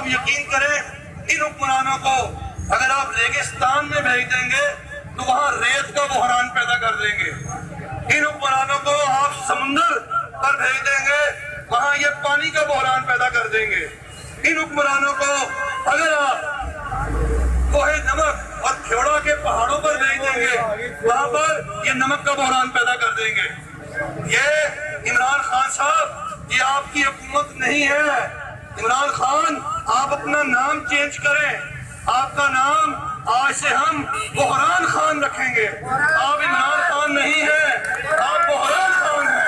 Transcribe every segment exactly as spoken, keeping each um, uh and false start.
यकीन करें, इन हुक्मरानों को अगर आप रेगिस्तान में भेज देंगे तो वहां रेत का बहरान पैदा कर देंगे। इन हुक्मरानों को आप समुंदर पर भेज देंगे, वहां ये पानी का बहरान पैदा कर देंगे। इन हुक्मरानों को अगर आप कोहे नमक और खेड़ा के पहाड़ों पर भेज देंगे, वहां पर ये नमक का बहरान पैदा कर देंगे। ये इमरान खान साहब, ये आपकी हुकूमत नहीं है। इमरान खान, आप अपना नाम चेंज करें। आपका नाम आज से हम बहरान खान रखेंगे। आप इमरान खान नहीं है, आप बहरान खान हैं।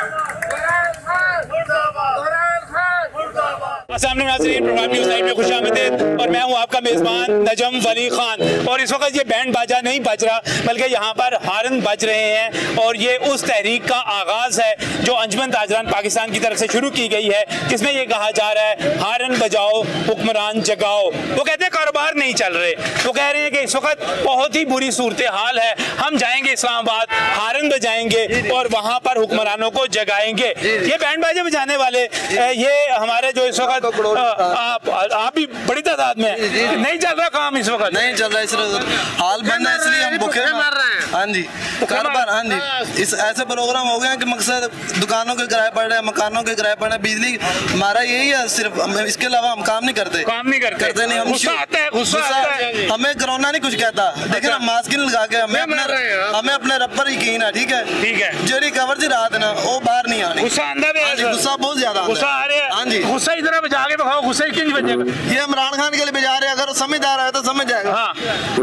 सामने नाज़रीन, प्रोग्राम न्यूज़ नाइन में खुशामदीद और मैं हूं आपका मेज़बान नजम वली खान। और इस वक्त ये बैंड बाजा नहीं बज रहा, बल्कि यहाँ पर हारन बज रहे हैं। और ये उस तहरीक का आगाज़ है जो अंजुमन ताजरान पाकिस्तान की तरफ से शुरू की गई है, जिसमें ये कहा जा रहा है हारन बजाओ हुक्मरान जगाओ। वो कहते हैं कारोबार नहीं चल रहे, वो कह रहे हैं कि इस वक्त बहुत ही बुरी सूरत हाल है, हम जाएंगे इस्लामाबाद, हारन बजाएंगे और वहाँ पर हुक्मरानों को जगाएंगे। ये बैंड बाजे बजाने वाले, ये हमारे जो इस वक्त आप आप भी बड़ी तादाद में नहीं चल रहा काम, इस वक्त नहीं चल रहा, इस हाल बंद है, इसलिए हम भूखे मार रहे हैं। हाँ जी, कारोबार, हाँ जी, इस ऐसे प्रोग्राम हो गए हैं कि मकसद दुकानों के किराए पड़ रहे हैं, मकानों के किराए पड़ रहे हैं, बिजली हमारा यही है सिर्फ, इसके अलावा हम काम नहीं करते काम नहीं करते करते नहीं। हम गुस्सा आता है, गुस्सा आता है। हमें कोरोना नहीं कुछ कहता, लेकिन हम मास्क लगा के हमें अपने हमें अपने रब पर यकीन है। ठीक है, ठीक है, जो रिकवर जी रात ना वो बाहर नहीं आनी। गुस्सा आंदा है, गुस्सा बहुत ज्यादा गुस्सा आ रहा है। हाँ जी, गुस्सा इधर बजा के दिखाओ, गुस्सा किंज बजेगा। ये इमरान खान के लिए बजा रहे हैं, अगर समझदार है तो समझ जाएगा। हाँ,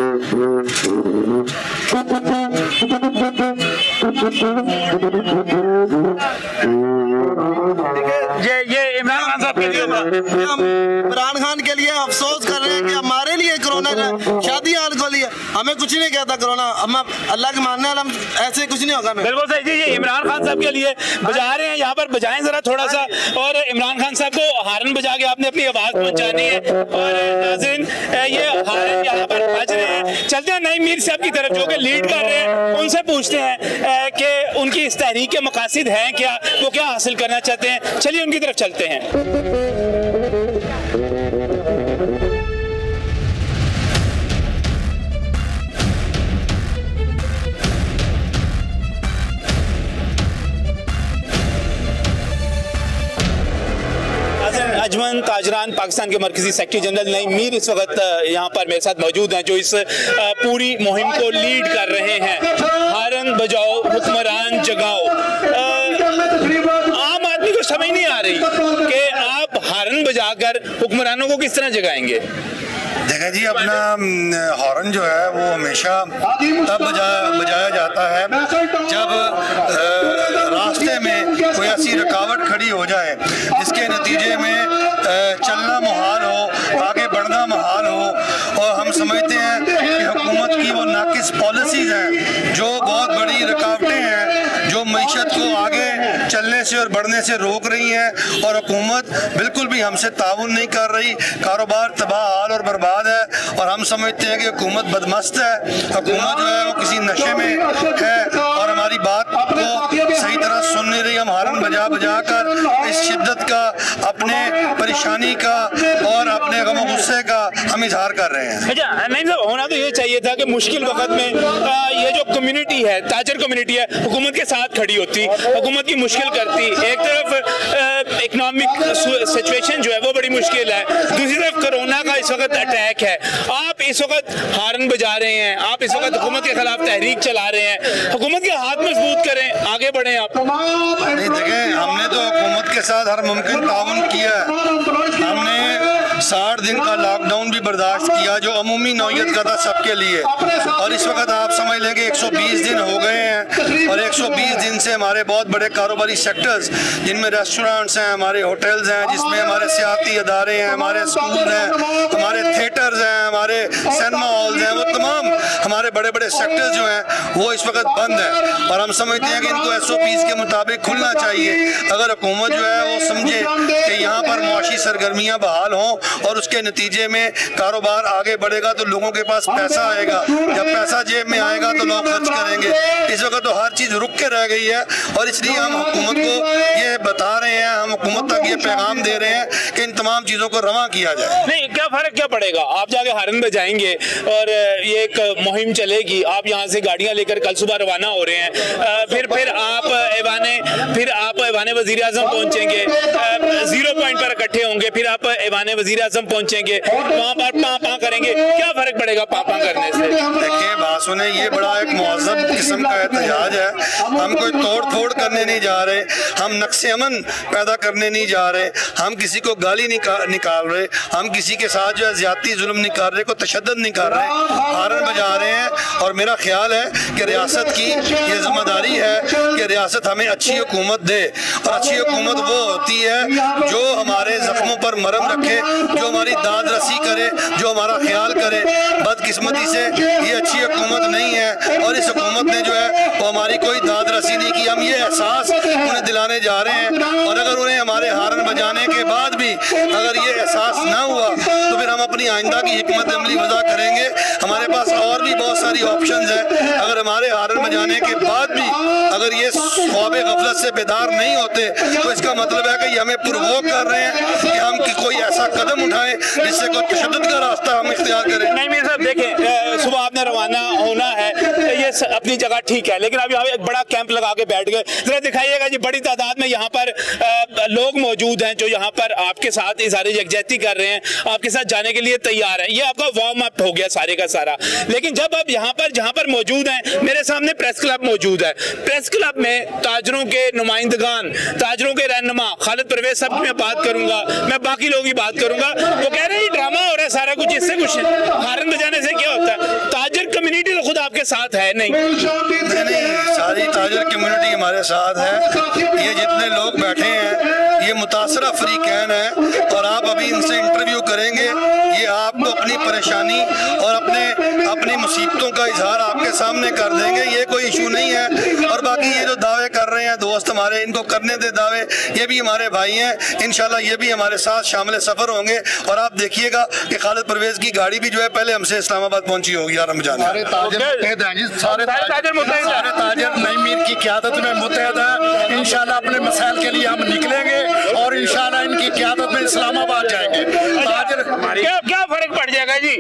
ये ये इमरान खान साहब के लिए, हम इमरान खान के लिए अफसोस कर रहे हैं कि हमारे लिए कोरोना शादी हाल को लिए हमें कुछ नहीं कहता कोरोना, हम अल्लाह के मानने वाले, हम ऐसे कुछ नहीं होगा। बिल्कुल सही जी, ये इमरान खान साहब के लिए बजा रहे हैं, यहाँ पर बजाएं जरा थोड़ा सा। और इमरान खान साहब को हारन बजा के आपने अपनी आवाज पहुंचानी है। और नाज़रीन, ये हारन यहाँ पर बज रहे हैं। चलते हैं नईम मीर साहब की तरफ, जो कि लीड कर रहे हैं, उनसे पूछते हैं कि उनकी इस तहरीक के मकासद हैं क्या, वो क्या हासिल करना चाहते हैं। चलिए उनकी तरफ चलते हैं। अंजुमन ताजरान पाकिस्तान के मरकजी सेक्रेटरी जनरल नईम मीर इस वक्त यहाँ पर मेरे साथ मौजूद हैं, जो इस पूरी मुहिम को लीड कर रहे हैं। हारन बजाओ हुक्मरान जगाओ। आम आदमी को समझ नहीं आ रही कि आप हारन बजाकर हुक्मरानों को किस तरह जगाएंगे। देखें जी, अपना हॉर्न जो है वो हमेशा तब बजाया बजाया जाता है जब रास्ते में कोई ऐसी रुकावट खड़ी हो जाए जिसके नतीजे में चलना मुहाल हो, आगे बढ़ना मुहाल हो। और हम समझते हैं कि हुकूमत की वो नाकिस पॉलिसीज़ हैं जो बहुत बड़ी रुकावटें हैं, जो मईशत को आगे चलने से और बढ़ने से रोक रही हैं। और हुकूमत बिल्कुल भी हमसे ताउन नहीं कर रही, कारोबार तबाह हाल और बर्बाद है। और हम समझते हैं कि हुकूमत बदमस्त है, हुकूमत जो है वो किसी नशे में है और हमारी बात को सही तरह सुन नहीं रही। हम हारन बजा बजा कर इस शिद्दत का, अपने परेशानी का और अपने गम गुस्से का हम इजहार कर रहे हैं। अच्छा, नहीं तो होना तो ये चाहिए था कि मुश्किल वक्त में आ, ये जो कम्युनिटी है, ताजर कम्युनिटी है, हुकूमत के साथ खड़ी होती, हुकूमत की मुश्किल करती। एक तरफ इकोनॉमिक सिचुएशन जो है वो बड़ी मुश्किल है, दूसरी तरफ कोरोना का इस वक्त अटैक है। आप इस वक्त हारन बजा रहे हैं, आप इस वक्त हुकूमत के खिलाफ तहरीक चला रहे हैं। हुकूमत के हाथ मजबूत करें, आगे बढ़ें आप। नहीं देखें, हमने तो हुकूमत के साथ हर मुमकिन ताउन किया है। हमने साठ दिन का लॉकडाउन भी बर्दाश्त किया जो अमूमी नौयत का था सबके लिए। और इस वक्त आप समझ लें कि एक सौ बीस दिन हो गए हैं और एक सौ बीस दिन से हमारे बहुत बड़े कारोबारी सेक्टर्स, जिनमें रेस्टोरेंट्स हैं, हमारे होटल्स हैं, जिसमें हमारे सियाती अदारे हैं, हमारे स्कूल हैं, हमारे थिएटर्स हैं, हमारे सिनेमा हॉल्स हैं, वो तमाम हमारे बड़े बड़े सेक्टर्स जो हैं वो इस वक्त बंद है और हम समझते हैं कि इनको एस ओ पीज़ के मुताबिक खुलना चाहिए। अगर हुकूमत जो है वो समझे कि यहाँ पर मुआशी सरगर्मियाँ बहाल हों और उसके नतीजे में कारोबार आगे बढ़ेगा तो लोगों के पास पैसा आएगा, जब पैसा जेब में आएगा तो लोग खर्च करेंगे। इस वक्त तो हर चीज़ रुक के रह गई है और इसलिए हम हुकूमत को ये बता रहे हैं, हम हुकूमत तक ये पैगाम दे रहे हैं कि इन तमाम चीज़ों को रवां किया जाए। नहीं, क्या फ़र्क क्या पड़ेगा? आप जाके हारन में जाएंगे और ये एक मुहिम चलेगी, आप यहाँ से गाड़ियाँ लेकर कल सुबह रवाना हो रहे हैं, फिर फिर आप ऐवाने फिर आप ऐवाने वज़ीर आज़म पहुँचेंगे, जीरो पॉइंट पर इकट्ठे होंगे, फिर आप ऐवाने वज़ीर आज़म पहुँचेंगे, वहाँ पर पाँ पाँ करेंगे, क्या फ़र्क पड़ेगा पाँ पाँ करने से? देखिए बात सुने, ये बड़ा एक महज़ब किस्म का एहतजाज है। हम कोई तोड़ फोड़ करने नहीं जा रहे, हम नक्शे अमन पैदा करने नहीं जा रहे, हम किसी को गाली निका, निकाल रहे, हम किसी के साथ जो है ज्यादती जुल्म नहीं कर रहे, को तशद्दुद नहीं कर रहे, हारन बजा रहे हैं। और मेरा ख्याल है कि रियासत की ये जिम्मेदारी है कि रियासत हमें अच्छी हुकूमत दे और अच्छी हुकूमत वो होती है जो हमारे जख्मों पर मरहम रखे, जो हमारी दाद रसी करे, जो हमारा ख्याल करे। बदकिस्मती से ये अच्छी हुकूमत नहीं है और इस हुकूमत ने जो है वो हमारी कोई दाद रसी नहीं की। हम ये एहसास उन्हें दिलाने जा रहे हैं और अगर उन्हें हमारे हारन बजाने के बाद भी अगर ये एहसास ना हुआ तो फिर हम अपनी आइंदा की हिकमत अमली वज़ा करेंगे। हमारे पास और भी बहुत सारी ऑप्शंस हैं। अगर हमारे हारन बजाने के बाद भी अगर ये ख्वाबे गफलत से बेदार नहीं होते तो इसका मतलब है कि ये हमें पुरवोक कर रहे हैं कि हम कि कोई ऐसा कदम उठाएं जिससे कोई तशद्दुद का रास्ता हम इख्तियार करें। नहीं मेरे साहब, देखें सुबह आपने रवाना होना है, ये अपनी जगह ठीक है, लेकिन अब यहाँ एक बड़ा कैंप लगा के बैठ गए। जरा दिखाइएगा जी, बड़ी तादाद में यहाँ पर लोग मौजूद हैं जो यहाँ पर आपके साथ इज़हार यकजहती कर रहे हैं, आपके साथ जाने के लिए तैयार हैं। ये आपका वार्म अप हो गया सारे का सारा। लेकिन जब आप यहाँ पर जहाँ पर मौजूद हैं, मेरे सामने प्रेस क्लब मौजूद है, प्रेस क्लब में ताजरों के नुमाइंदगान, ताजरों के रहनुमा खालिद परवेज साहब की मैं बात करूंगा, मैं बाकी लोगों की बात करूंगा। वो कह रहे हैं ड्रामा हो रहा है सारा कुछ, इससे कुछ हारन बजाने से क्या होता है? ताजर कम्युनिटी तो खुद आपके साथ है। नहीं नहीं, नहीं सारी ताजर कम्युनिटी हमारे साथ है। ये जितने लोग बैठे हैं ये मुतासरा अफ्रीकैन है और आप अभी इनसे इंटरव्यू करेंगे, ये आपको अपनी परेशानी और अपने अपनी मुसीबतों का इजहार आपके सामने कर देंगे। ये कोई इशू नहीं है। और बाकी ये जो दावे कर रहे हैं दोस्त हमारे, इनको करने दे दावे, ये भी हमारे भाई हैं। इंशाल्लाह ये भी हमारे साथ शामिल सफ़र होंगे और आप देखिएगा कि खालिद परवेज की गाड़ी भी जो है पहले हमसे इस्लामाबाद पहुंची होगी हारन बजाने। सारे ताजर मुत्तहद हैं जी, सारे सारे ताजर नई मीर की क़यादत में मुत्तहद हैं। इंशाल्लाह अपने मसाइल के लिए हम निकलेंगे और इंशाल्लाह इनकी क़यादत में इस्लामाबाद जाएंगे। ताजर क्या क्या फर्क पड़ जाएगा जी?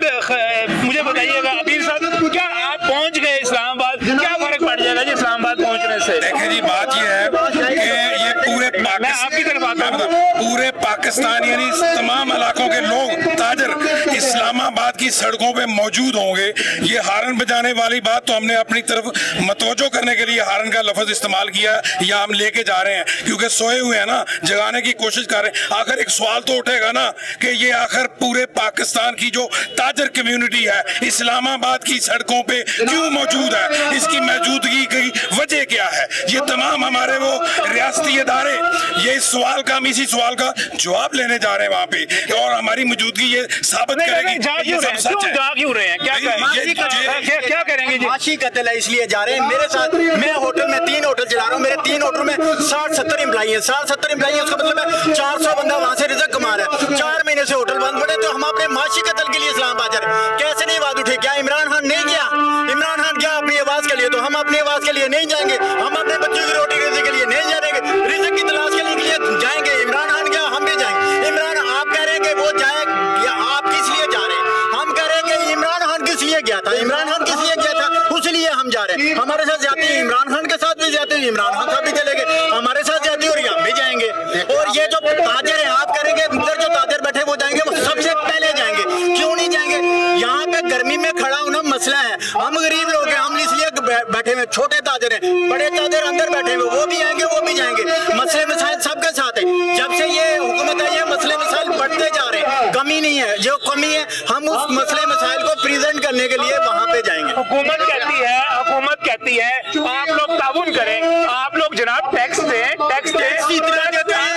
मुझे बताइएगा अबीर साहब, क्या आप पहुंच गए इस्लामाबाद, क्या फर्क पड़ जाएगा जी इस्लामाबाद पहुंचने से? देखिए जी, बात ये है कि ये पूरे मैं आपकी तरफ आता हूं, पूरे पाकिस्तान यानी तमाम इलाकों के लोग ताजर इस्लामाबाद की सड़कों पे मौजूद होंगे। ये हारन बजाने वाली बात तो हमने अपनी तरफ मतवज्जो करने के लिए हारन का लफ्ज इस्तेमाल किया या हम लेके जा रहे हैं, क्योंकि सोए हुए हैं ना, जगाने की कोशिश कर रहे हैं। आखिर एक सवाल तो उठेगा ना कि ये आखिर पूरे पाकिस्तान की जो ताजर कम्युनिटी है इस्लामाबाद की सड़कों पे क्यों मौजूद है, इसकी मौजूदगी की वजह क्या है? ये तमाम हमारे वो रियासती इदारे ये इस सवाल का, हम इसी सवाल का जवाब लेने जा रहे हैं वहाँ पे, और हमारी मौजूदगी ये साबित करेगी ये सब सच है। क्यों रहे हैं? क्या क्या क्या करेंगे जी? माशी कत्ल है इसलिए जा रहे हैं। मेरे साथ, मैं होटल में तीन होटल चला रहा हूँ, मेरे तीन होटल में साठ सत्तर एम्प्लाई है, साठ सत्तर एम्प्लाई है, उसका मतलब है चार सौ बंदा वहाँ से रिजक कमा रहा है। चार महीने से होटल बंद पड़े, तो हम अपने माशी कत्ल के लिए इस्लामाबाद जा रहे हैं। कैसे नहीं आवाज उठी? क्या इमरान खान नहीं गया? इमरान खान गया अपनी आवाज के लिए, तो हम अपनी आवाज के लिए नहीं जाएंगे? हम अपने बच्चों की रोटी रोजी के लिए नहीं जाएंगे? रिजक की तलाश के लिए जाएंगे? इमरान खान गया, हम भी जाएंगे। इमरान, आप कह रहे हैं कि वो जाए, या आप किस लिए जा रहे हैं? हम कह रहे हैं कि इमरान खान किस लिए गया था? इमरान खान किस लिए गया था? उसलिए हम जा रहे हैं। हमारे साथ जाते हैं, इमरान खान के साथ भी जाते हैं, इमरान खान साहब भी चले गए, हमारे साथ जाते हैं और हम भी जाएंगे। और ये जो ताजर है, आप करेंगे जो ताजर बैठे वो जाएंगे, वो सबसे पहले जाएंगे। क्यों नहीं जाएंगे? यहाँ पे गर्मी में खड़ा होना मसला है। हम गरीब लोग हैं, हम इसलिए बैठे हुए, छोटे ताजर हैं, बड़े ताजर अंदर बैठे हुए, वो भी आएंगे, वो भी जाएंगे। मसले मसाइल सबके साथ है। जब से ये हुकूमत आई है, मसले मसाइल बढ़ते जा रहे हैं, कमी नहीं है। जो कमी है, हम उस मसले मसाइल को प्रेजेंट करने के लिए वहाँ पे जाएंगे। हुकूमत कहती है हुकूमत कहती है आप लोग ताउन करें, आप लोग जनाब टैक्स दें, टैक्स दें, इतना देते हैं,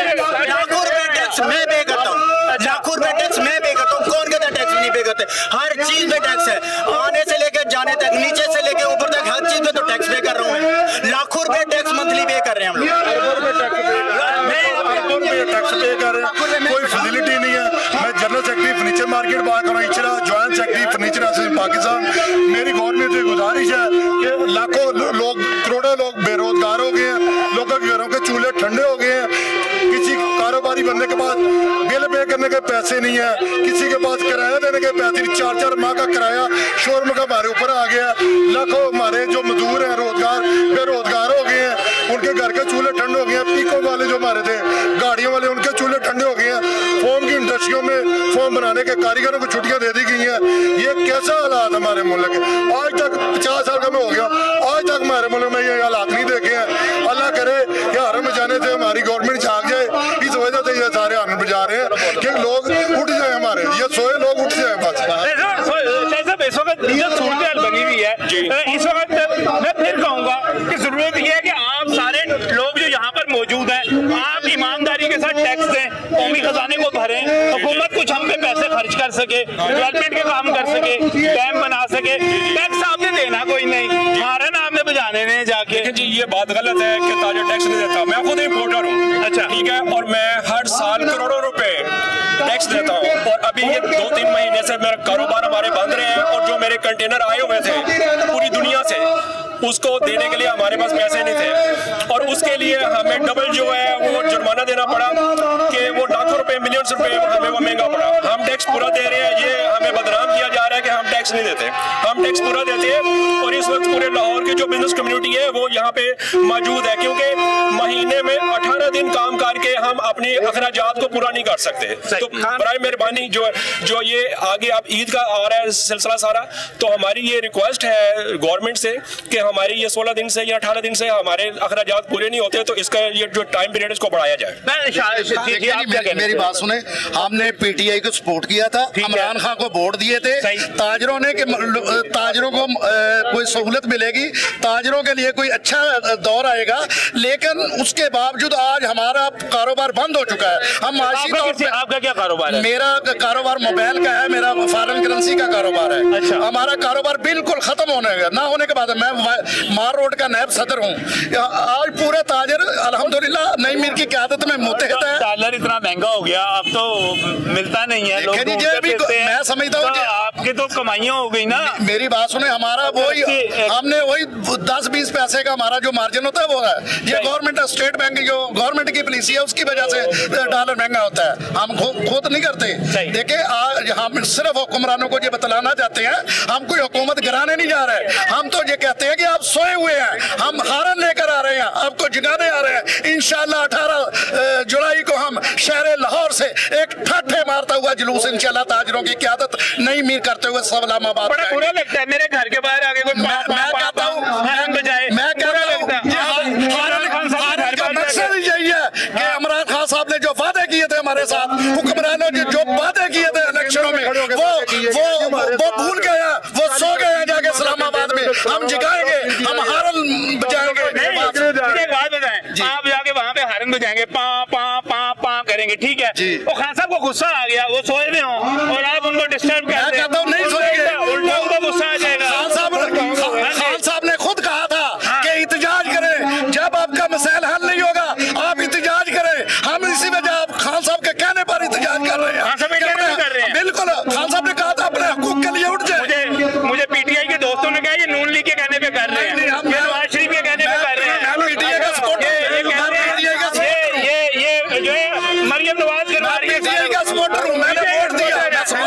लाखों रुपए टैक्स मैं पे करता हूँ, लाखों रुपए टैक्स मैं पे करता हूँ। कौन कहता है टैक्स नहीं पे करते? हर हर चीज पे टैक्स है, आने से लेकर जाने तक, नीचे से लेकर ऊपर तक हर चीज पे तो टैक्स पे कर रहा हूँ। लाखों रुपए टैक्स मंथली पे कर रहे हैं हम लोग, टैक्स पे कर रहे हैं, कोई फैसिलिटी नहीं है। मैं जनरल सेक्रेटरी फर्नीचर मार्केट बात कर रहा हूँ, Ichhra joint secretary furniture association Pakistan. मेरी गवर्नमेंट से गुजारिश है कि लाखों लोग, करोड़ों लोग बेरोजगार हो गए हैं, लोगों के घरों के चूल्हे ठंडे हो गए हैं, किसी कारोबारी बनने के बाद बिल पे करने के पैसे नहीं है, किसी के पास किराया देने के पैसे नहीं, चार चार माह का किराया शोरूम का हमारे ऊपर आ गया। लाखों हमारे जो मजदूर हैं रोजगार बेरोजगार हो गए हैं, उनके घर के चूल्हे ठंडे हो गए हैं। पीको वाले जो हमारे थे गाड़ियों वाले, उनके चूल्हे ठंडे हो गए हैं। फोम की इंडस्ट्रियों में फोम बनाने के कारीगरों को छुट्टियां दे दी गई हैं। ये कैसा हालात हमारे मुल्क के, आज तक पचास साल का मैं हो गया, आज तक हमारे मुल्क में ये हालात नहीं देखे हैं। अल्लाह करे कि हारन बजाने से हमारी गवर्नमेंट जाग जाए, इस वजह से ये सारे हारन बजा रहे हैं कि लोग उठ जाए, हमारे ये सोए लोग उठ जाए बस। इस वक्त सूरत बनी हुई है, इस वक्त मैं फिर कहूँगा कि जरूरत यह है कि आप सारे लोग जो यहाँ पर मौजूद हैं, आप ईमानदारी के साथ टैक्स दें, कौमी खजाने को भरें, हुकूमत कुछ हम पे पैसे खर्च कर सके, डेवलपमेंट के काम कर सके, डैम बना सके। टैक्स आपने देना कोई नहीं, हारन आपने बजाने ने जाके। जी ये बात गलत है कि ताजर टैक्स नहीं देता। मैं खुद इम्पोर्टर हूँ, अच्छा ठीक है, और मैं हर साल करोड़ों रुपए टैक्स देता हूँ। और अभी ये दो तीन महीने से मेरा कारोबार हमारे बंद रहे हैं, और जो मेरे कंटेनर आए हुए थे पूरी दुनिया से, उसको देने के लिए हमारे पास पैसे नहीं थे, और उसके लिए हमें डबल जो है वो जुर्माना देना पड़ा कि वो लाखों रुपए मिलियन रुपए हमें वो महंगा पड़ा। हम टैक्स पूरा दे रहे हैं, ये हमें बदनाम किया जा रहा है कि हम टैक्स नहीं देते। हम टैक्स पूरा देते हैं, और इस वक्त पूरे लाहौर की जो बिजनेस कम्युनिटी है वो यहाँ पे मौजूद है, क्योंकि महीने में अठारह दिन काम करके हम अपनी अखराजात को पूरा नहीं कर सकते। तो बराए मेहरबानी जो जो ये आगे आप ईद का आ रहा है सिलसिला सारा, तो हमारी ये रिक्वेस्ट है गवर्नमेंट से कि हमारी ये सोलह दिन से या अठारह दिन से हमारे अखराजात पूरे नहीं होते, तो इसका ये जो टाइम पीरियड इसको बढ़ाया जाए। मेरी, मेरी बात सुने, हमने पीटीआई को सपोर्ट किया था, इमरान खान को वोट दिए थे, ताजरों ने कि ताजरों को कोई सहूलत मिलेगी, ताजरों के लिए कोई अच्छा दौर आएगा, लेकिन उसके बावजूद आज हमारा कारोबार बंद हो चुका है। हम माशी तौर पे, आपका क्या कारोबार है? मेरा कारोबार मोबाइल का है, मेरा फॉरेन करेंसी का कारोबार है। अच्छा। हमारा कारोबार बिल्कुल खत्म होने का ना होने के बाद मैं मार रोड का नायब सदर हूँ। आज पूरे ताजर अल्हम्दुलिल्लाह नई मीर की क़यादत में मुतहद है। डॉलर इतना महंगा हो गया, अब तो मिलता नहीं है, लोग मैं समझता हूँ तो आपकी तो कमाइयाँ हो गई ना। मेरी बात सुने, हमारा वही हमने वही दस बीस पैसे का हमारा जो मार्जिन होता है वो है। ये गवर्नमेंट स्टेट बैंक जो गवर्नमेंट की पॉलिसी है उसकी वजह से डॉलर महंगा होता है, हम खुद नहीं करते। देखिए आज हम सिर्फ हुक्मरानों को ये बतलाना चाहते हैं, हम कोई हुकूमत गिराने नहीं जा रहे, हम तो ये कहते हैं कि आप सोए हुए हैं, हम हारन लेकर आ रहे हैं, आपको जगाने आ रहे हैं। इंशाल्लाह अठारह जुलाई को हम शहर लाहौर से एक ठट्ठे मारता हुआ जुलूस इंशाल्लाह ताजरों की क़यादत नई मीर करते हुए सलामाबाद। बड़ा बुरा लगता है मेरे घर के बाहर आगे कोई मैं कहता हूँ मैं कहता हूँ मकसद यही है कि इमरान खान साहब ने जो वादे किए थे हमारे साथ, हुक्मरानों ने जो वादे किए थे इलेक्शनों में, वो वो वो भूल गए, वो सो गए जाके इस्लामाबाद में। हम जगाएंगे, हम हारन बजाएंगे। बात बताएं, आप जाके वहाँ पे हारन बजाएंगे, पा पा पा पा करेंगे, ठीक है? वो खान साहब को गुस्सा आ गया, वो सोए में हो और आप उनको डिस्टर्ब करते हैं, नहीं सोएंगे, उल्टा उनको गुस्सा आ जाएगा। खान साहब ने खुद कहा था कि एहतजाज करें, जब आपका मसला हल नहीं होगा आप एहतजाज करें। हम इसी वजह आप खान साहब के कहने पर एहतजाज कर रहे हैं। बिल्कुल खान साहब ने कहा था अपने हकूक के लिए उठ जाए। मुझे मुझे पीटीआई के दोस्तों ने कहा ये नून लीग के कहने पे कर रहे हैं, ये नवाज शरीफ के कहने पे कर रहे हैं। हम पीटीआई का सपोर्ट ये ये जो है मरियम नवाज पीटीआई का सपोर्टर हूं, मैंने वोट दिया।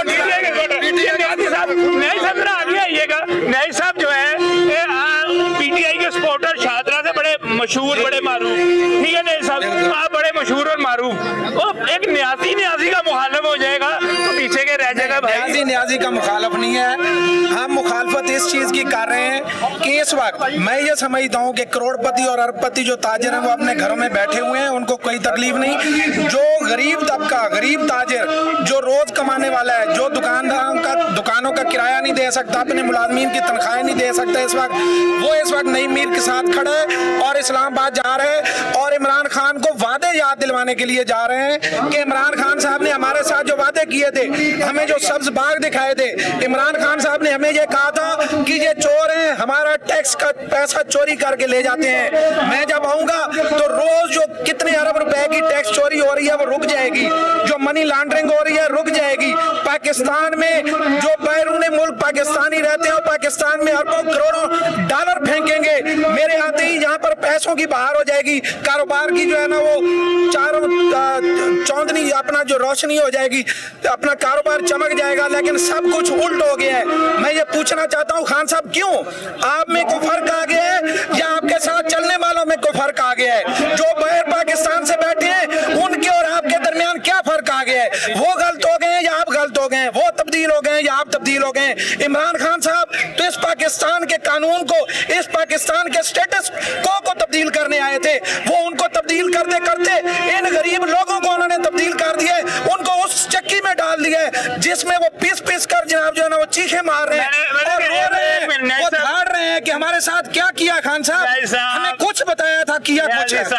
नई सदर आ गया, ये नई साहब जो है पीटीआई के सपोर्टर शाहदरा से बड़े मशहूर, बड़े मारूफ, ठीक है नई साहब, आप बड़े मशहूर और मारूफ, एक न्यासी न्यासी का मुखालिफ हो जाएगा तो पीछे के रह जाएगा भाई। न्यासी न्यासी का मुखालिफ नहीं है, हम मुखालफत इस चीज की कर रहे हैं कि इस वक्त मैं ये समझता हूँ कि करोड़पति और अरबपति जो ताजर हैं वो अपने घरों में बैठे हुए हैं, उनको कोई तकलीफ नहीं। जो गरीब तबका, गरीब ताजर जो रोज कमाने वाला है, जो दुकानदार का दुकानों का किराया नहीं दे सकता, अपने मुलाजमीन की तनख्वाहें नहीं दे सकता इस वक्त, वो इस वक्त नईम मीर के साथ खड़े हैं और इस्लामाबाद जा रहे हैं और इमरान खान को वादे याद दिलवाने के लिए जा रहे हैं कि इमरान खान साहब ने हमारे साथ जो वादे किए थे, हमें जो सब्ज बाग दिखाए थे, इमरान खान साहब ने हमें ये कहा था कि ये चोर हैं, हमारा टैक्स का पैसा चोरी करके ले जाते हैं। मैं जब आऊंगा तो रोज जो कितने अरब रुपए की टैक्स चोरी हो रही है वो रुक जाएगी, जो मनी लॉन्ड्रिंग हो रही है रुक जाएगी। पाकिस्तान में जो बैरून मुल्क पाकिस्तानी रहते हैं और पाकिस्तान में अरबों करोड़ों डॉलर फेंकेंगे, मेरे आते ही यहाँ पर पैसों की बहार हो जाएगी, कारोबार की जो है ना वो चारों चौंदनी अपना जो रोशनी हो जाएगी, अपना कारोबार चमक जाएगा। लेकिन सब कुछ उल्ट हो गया है। मैं ये पूछना चाहता हूँ खान साहब, क्यों आप में कोई फर्क आ गया है या आपके साथ चलने वालों में कोई फर्क आ गया है? जो बाहर पाकिस्तान से बैठे हैं उनके और आपके दरमियान क्या फर्क आ गया है? वो गलत हो गए या आप गलत हो गए? वो तब्दील हो गए या आप तब्दील हो गए? इमरान खान साहब तो इस पाकिस्तान के कानून को, इस पाकिस्तान के स्टेटस को को तब्दील करने आए थे, वो उनको तब्दील करते करते इन गरीब लोगों को उन्होंने तब्दील कर दिया, उनको उस चक्की में डाल दिया जिसमें वो पीस पीस कर जनाब जो है ना वो चीखे मार रहे हैं और रो रहे हैं, वो धाड़ रहे हैं कि हमारे साथ क्या किया खान साहब, हमें कुछ बताया था, किया कुछ है।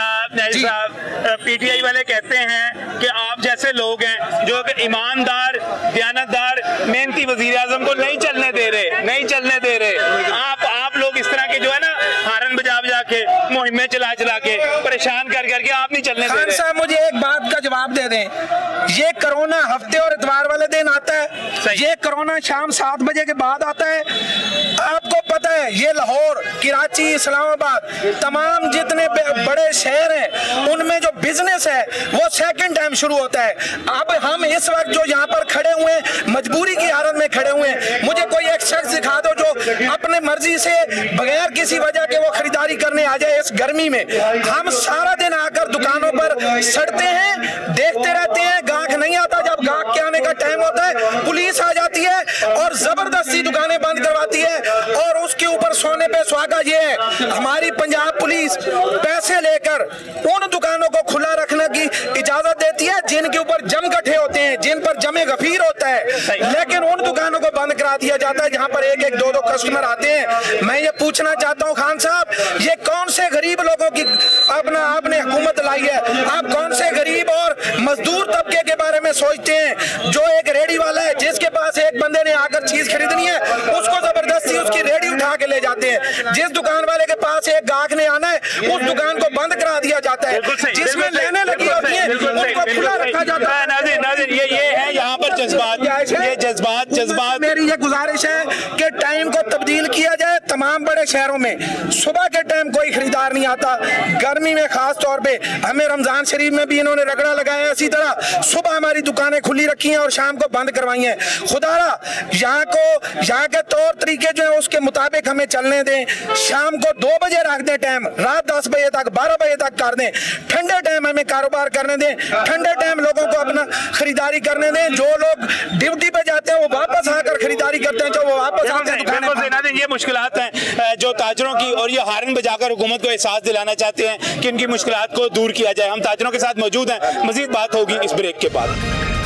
पीटीआई वाले कहते हैं कि आप जैसे लोग हैं जो ईमानदार, दयानतदार, मेहनती वजीर आजम को नहीं चलने दे रहे, नहीं चलने दे रहे। आप आप लोग इस तरह के जो है ना हारन बजा बजा के, मुहिमें चला चला के परेशान कर करके आप नहीं चलने दे रहे। खान साहब मुझे एक बात का जवाब दे दें, ये कोरोना हफ्ते और इतवार वाले दिन आता है, ये कोरोना शाम सात बजे के बाद आता है। आपको पता है ये लाहौर, कराची, इस्लामाबाद, तमाम जितने बड़े शहर हैं उनमें जो बिजनेस है वो सेकंड टाइम शुरू होता है। अब हम इस वक्त जो यहाँ पर खड़े हुए हैं मजबूरी की हालत में खड़े हुए हैं, मुझे कोई एक शख्स दिखा दो जो अपने मर्जी से बगैर किसी वजह के वो खरीदारी करने आ जाए इस गर्मी में। हम सारा दिन आकर दुकानों पर सड़ते हैं, देखते रहते हैं, गाहक नहीं आता। जब गाहक के आने का टाइम होता है पुलिस आ जाती है और जबरदस्ती दुकानें बंद करवाती है और उसके ऊपर सोने पे सुहागा ये है हमारी पंजाब पुलिस पैसे लेकर उन दुकानों को खुला रखने की इजाजत देती है जिनके ऊपर जम गठे होते हैं, जिन पर जमे गफीर होता है, लेकिन उन दुकानों को बंद करा दिया जाता है जहां पर एक एक दो दो कस्टमर आते हैं। मैं ये पूछना चाहता हूं खान साहब, ये कौन से गरीब लोगों की अपना आपने हुकूमत लाई है? आप कौन से गरीब और मजदूर तबके के बारे में सोचते हैं? जो एक रेडी वाला है जिसके पास एक बंदे ने आकर चीज खरीदनी है उसको जबरदस्ती उसकी रेडी उठा के ले जाते हैं। जिस दुकान वाले के पास एक गाहक ने आना है उस दुकान को बंद करा दिया जाता है, जिसमें लेने लगी होती है उनको खुला रखा जाता है। नाज़रीन नाज़रीन ये ये है यहाँ पर जज्बात, ये जज्बात जज्बात मेरी ये गुजारिश है कि टाइम को तब्दील किया जाए। तमाम बड़े शहरों में सुबह के टाइम कोई खरीदार नहीं आता, गर्मी में खास तौर पे हमें रमजान शरीफ में भी इन्होंने रगड़ा लगाया, इसी तरह सुबह हमारी दुकानें खुली रखी हैं और शाम को बंद करवाई हैं। खुदारा यहाँ को यहाँ के तौर तरीके जो है उसके मुताबिक हमें चलने दें। शाम को दो बजे रख दें टाइम, रात दस बजे तक, बारह बजे तक कर दें। ठंडे टाइम हमें कारोबार करने दें, ठंडे टाइम लोगों को अपना खरीदारी करने दें। जो लोग ड्यूटी पे जाते हैं वो वापस आकर खरीदारी करते हैं, जो वो वापस आते हैं दुकानें। ये मुश्किलात हैं जो ताजरों की, और ये हारन बजाकर हुकूमत को एहसास दिलाना चाहते हैं कि इनकी मुश्किलात को दूर किया जाए। हम ताजरों के साथ मौजूद हैं, मजीद बात होगी इस ब्रेक के बाद।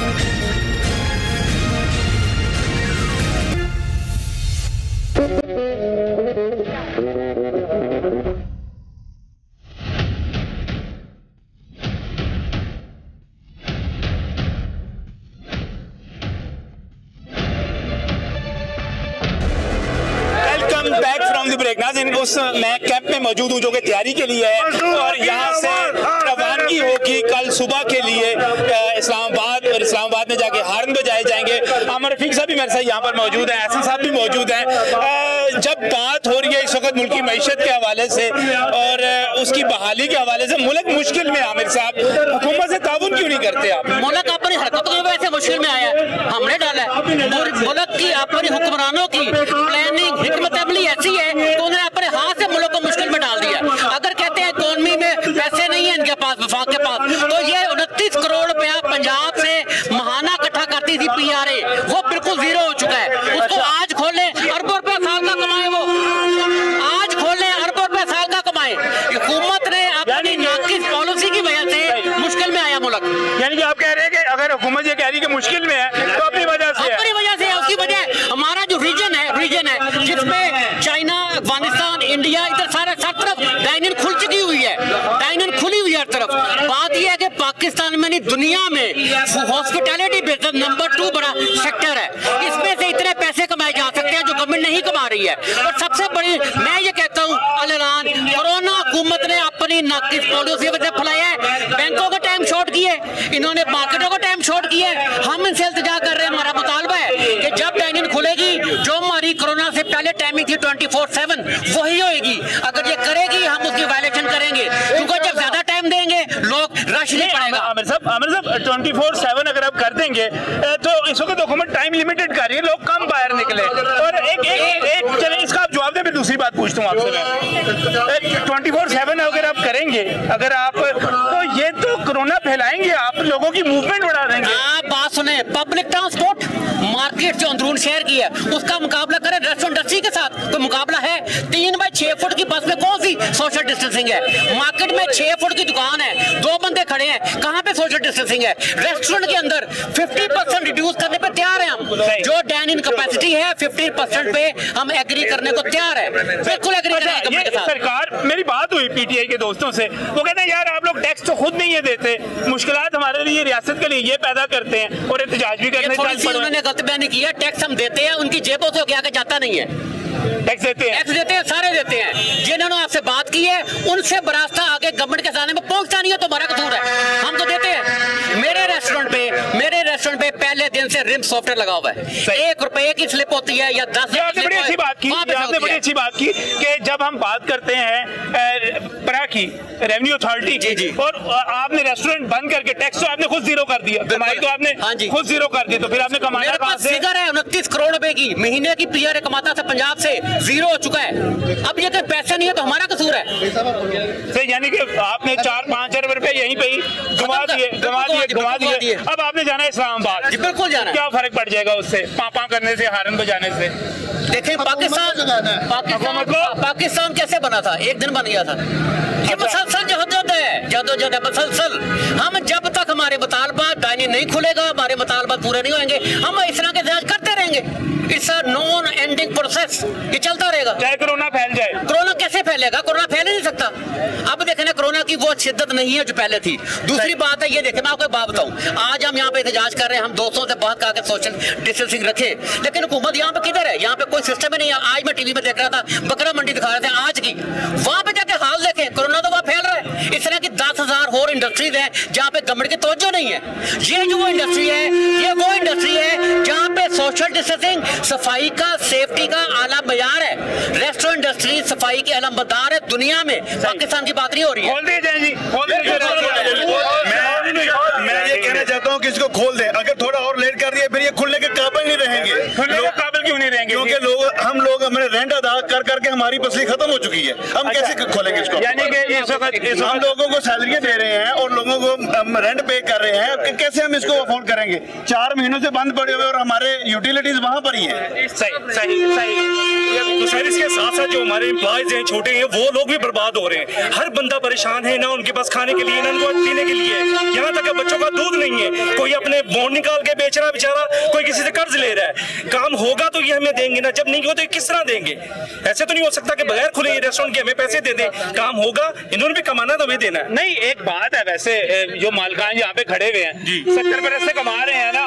Back from the break. नाज़रीन उस मैं कैंप में मौजूद हूँ जो कि तैयारी के लिए है और यहाँ से रवानगी होगी कल सुबह के लिए इस्लामाबाद, और इस्लामाबाद में जाके हारन बजाए जाएंगे। आमर रफीक साहब भी मेरे साथ यहाँ पर मौजूद है, एहसन साहब भी मौजूद हैं। जब बात हो रही है इस वक्त मुल्क की मईशत के हवाले से और उसकी बहाली के हवाले से, मुल्क मुश्किल में, आमिर साहब हुकूमत से ताउन क्यों नहीं करते आप? मुल्क अपनी हरकतों की वजह से मुश्किल में आया, हमने डाला है। मुल्क की अपनी हुक्मरानों की प्लानिंग हिकमत अमली ऐसी है तो उन्होंने अपने हाथ से मुल्क को मुश्किल में डाल दिया। अगर कहते हैं इकोनॉमी में पैसे नहीं है इनके पास, वफाक के पास, तो ये उनतीस करोड़ रुपया पंजाब से महाना इकट्ठा करती थी पीआरए, वो बिल्कुल जीरो हो चुका है। उसको आज खोले अरबों रुपया साल का कमाए, वो आज खोले अरबों रुपया साल का कमाए। हुकूमत ने अपनी नाकिस पॉलिसी की वजह से मुश्किल में आया मुल्क। यानी कि आप कह रहे हैं कि अगर हुकूमत ये कह रही है कि मुश्किल में है तो अपनी वजह से, अपनी वजह से, उसकी वजह पाकिस्तान में नहीं दुनिया में हॉस्पिटैलिटी बिजनेस नंबर टू बड़ा सेक्टर है। इसमें से इतने पैसे कमाए जा सकते हैं जो गवर्नमेंट नहीं कमा रही है। और सबसे बड़ी मैं ये कहता हूँ अल-ऐलान कोरोना हुकूमत ने अपनी नाकिस पॉलिसी वजह फैलाया है। बैंकों का टाइम शॉर्ट किए, इन्होंने मार्केटों का टाइम शॉर्ट किया है। हम इनसे इल्तिजा कर रहे हैं, हमारा मुतालबा है कि जब डाइनिंग खुलेगी जो हमारी कोरोना से पहले टाइमिंग थी ट्वेंटी फोर सेवन वही होएगी। अगर ये करेगी हम उसकी वायलेशन करेंगे, क्योंकि जब ज्यादा टाइम देंगे लोग रश नहीं पड़ेगा। आमिर साहब आमिर साहब ट्वेंटी फोर सेवन अगर आप कर देंगे तो इस वक्त हुकूमत टाइम लिमिटेड कर रही है, लोग कम बाहर निकले। और एक एक एक चले इसका आप जवाब दें, फिर दूसरी बात पूछता हूँ आपसे मैं। ट्वेंटी फोर सेवन अगर आप करेंगे अगर आप तो ये तो कोरोना फैलाएंगे, आप लोगों की मूवमेंट बढ़ा देंगे। आप बात सुने, पब्लिक ट्रांसपोर्ट मार्केट जो अंदरून शहर की है उसका मुकाबला करें रेस्टोरेंट इंडस्ट्री के साथ, तो मुकाबला है। तीन बाई छह फुट की बस में कौन सी सोशल डिस्टेंसिंग है? मार्केट में छह फुट की दुकान है, दो बंदे खड़े हैं, कहाँ पे सोशल डिस्टेंसिंग है? रेस्टोरेंट के अंदर फिफ्टी परसेंट रिड्यूस करने पे तैयार है हम। जो डाइन इन कैपेसिटी है फिफ्टी परसेंट पे हम एग्री करने को तैयार है, बिल्कुल एग्री करेंगे के साथ। सरकार, मेरी बात हुई पीटीआई के दोस्तों से, वो कहते हैं यार आप लोग टैक्स तो खुद नहीं ये देते, मुश्किलात हमारे लिए रियासत के लिए ये पैदा करते हैं और एहतजाज भी करने चाहिए। उन्होंने गलत बयान किया, टैक्स हम देते हैं, उनकी जेबों से आगे जाता नहीं है। टैक्स देते हैं, टैक्स देते हैं, सारे देते हैं। जिन्होंने आपसे बात की है उनसे बरास्ता आगे गवर्नमेंट के सामने में पहुंचता नहीं है, तो हमारा कसूर है, हम तो देते हैं। मेरे रेस्टोरेंट पे मेरे रेस्टोरेंट पे पहले दिन से रिम सॉफ्टवेयर लगा हुआ है, एक रुपए की स्लिप होती है या दस। आपने बड़ी अच्छी बात की, आपने बड़ी अच्छी बात की कि जब हम बात करते हैं परा की रेवेन्यू अथॉरिटी की, और आपने रेस्टोरेंट बंद करके टैक्स तो आपने खुद जीरो कर दिया, कमाई तो आपने खुद जीरो कर दी, तो फिर आपने कमाया कहां से? फिगर है उनतीस करोड़ रुपए की महीने की पीआर कमाता था पंजाब से, जीरो हो चुका है। अब ये पैसे नहीं है तो हमारा कसूर है। यानी कि आपने चार पाँच अरब रुपए यहीं पे ही गवा दिए गवा दिए गवा दिए अब आपने जाना है इस्लामाबाद। बिल्कुल जाना है। क्या फर्क पड़ जाएगा उससे, पापा करने से, हारन बजाने से? देखिए पाकिस्तान पाकिस्तान पाकिस्तान कैसे बना था? एक दिन बन गया था। ये मसलसल जदोजहद है, जदोजहद है मसलसल। हम जब तक हमारे मुतालबा दायने नहीं खुलेगा, हमारे मुतालबा पूरे नहीं होंगे, हम इस तरह के एहतजाज करते रहेंगे। It's a non ending process, ये चलता रहेगा चाहे कोरोना फैल जाए। कोरोना कैसे फैलेगा? कोरोना फैल ही नहीं सकता। अब देखें ना, कोरोना की वो शिद्दत नहीं है जो पहले थी। दूसरी बात है ये देखें, मैं आपको एक बात बताऊं, आज हम यहाँ पे एहतजाज कर रहे हैं, हम दोस्तों से बात करके सोशल डिस्टेंसिंग रखे, लेकिन हुकूमत यहाँ पे किधर है? यहाँ पे कोई सिस्टम ही नहीं है। आज मैं टीवी में देख रहा था, बकरा मंडी दिखा रहे थे आज की, वहां पे जाके हाल देखें, कोरोना तो वहां फैल रहा है। इस तरह की दस हजार और इंडस्ट्रीज है जहाँ पे गवर्नमेंट की तवज्जो नहीं है। ये जो वो इंडस्ट्री है, ये वो इंडस्ट्री है जहाँ पे सोशल डिस्टेंसिंग, सफाई का, सेफ्टी का आला मयार है। रेस्टोरेंट इंडस्ट्री सफाई के अलमबरदार है दुनिया में, पाकिस्तान की बात नहीं हो रही है। खोल दीजिए जी, खोल दीजिए। मैं ये कहना चाहता हूँ कि इसको खोल दें, अगर थोड़ा और लेट कर दिया फिर ये खुलने के काबिल नहीं रहेंगे। खुलने के काबिल क्यों नहीं रहेंगे? क्योंकि लोग हम लोग हमारे रेंट अदा कर करके हमारी फसली खत्म हो चुकी है, हम अच्छा। कैसे खोलेंगे इसको? यानी कि इस वक्त हम लोगों को सैलरियाँ दे रहे हैं और लोगों को रेंट पे कर रहे हैं, कि कैसे हम इसको अफोर्ड करेंगे? चार महीनों से बंद पड़े हुए और हमारे यूटिलिटीज वहाँ पर ही है। सही सही सही। तो सर इसके साथ साथ जो हमारे एम्प्लॉयज हैं छोटे हैं, वो लोग भी बर्बाद हो रहे हैं। हर बंदा परेशान है, ना उनके पास खाने के लिए, ना उनको पीने के लिए, यहाँ तक बच्चों का दूध नहीं है। कोई अपने बॉन्ड निकाल के बेच रहा बेचारा, कोई किसी से कर्ज ले रहा है। काम होगा तो ये हमें देंगे ना, जब नहीं हो तो किस तरह देंगे? ऐसे तो नहीं हो सकता कि बगैर खुले ये रेस्टोरेंट के हमें पैसे दे दें। काम होगा, इन्होंने भी कमाना तो हमें देना है। नहीं, एक बात है वैसे, जो मालकान यहाँ पे खड़े हुए हैं सत्तर बरस से कमा रहे हैं ना,